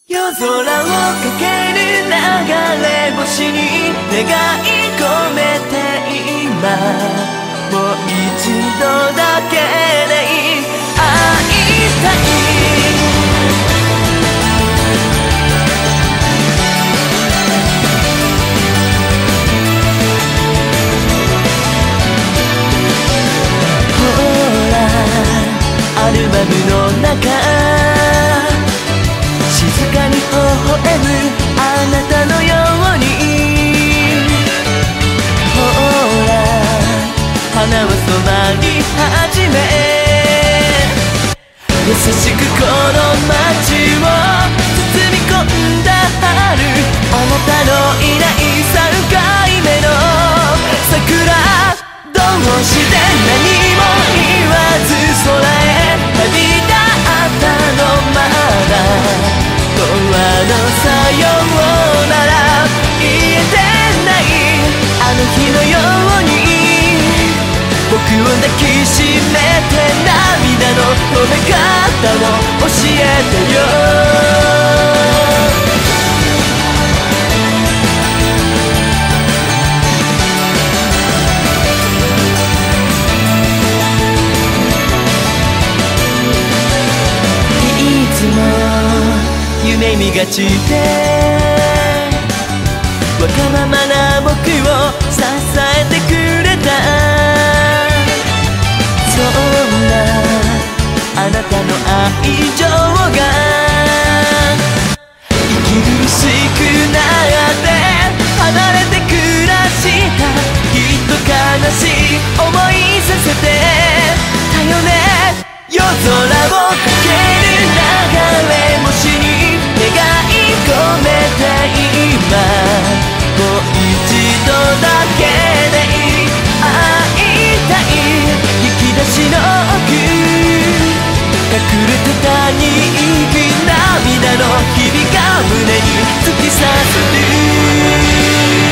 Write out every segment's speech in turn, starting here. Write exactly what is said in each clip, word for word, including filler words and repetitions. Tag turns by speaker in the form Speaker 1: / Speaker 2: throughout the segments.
Speaker 1: 夜空をかける流れ星に願い込めて今もう一度だけでいい会いたいほらアルバムの中静かに微笑むあなたのようにほら花は染まり始め優しくこの街を包み込んだ春あなたのいないさんかいめの桜どうして何も言わず空へ旅立ったのまだ永遠のさようなら言えてないあの日のように僕を抱きしめて涙の止め方を教えてよいつも夢見がちでわがままな僕を支えてくれたそんなあなたの愛情が息苦しくなって離れて暮らしたきっと悲しい思いさせてたよね夜空をかける流れ星に願い込めて今もう一度だけでいい会いたい引き出しの奥隠れてたにい涙の日々が胸に突き刺さる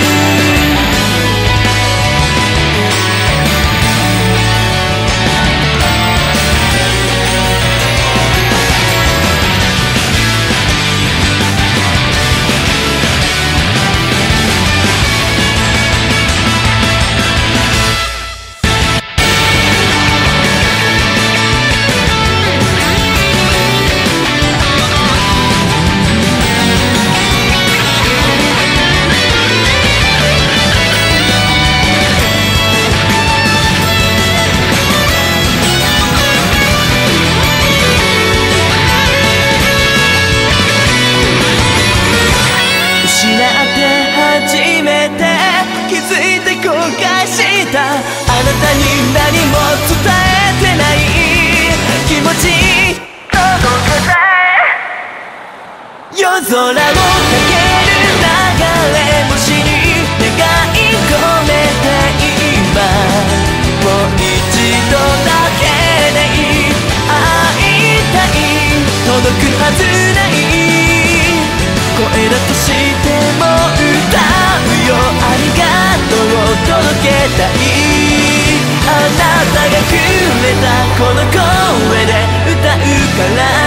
Speaker 1: あなたに何も伝えてない気持ち届けたい夜空をかける流れ星に願い込めて今もう一度だけでいい会いたい届くはずない声だとしても歌うよありがとう届けたいあなたがくれたこの声で歌うから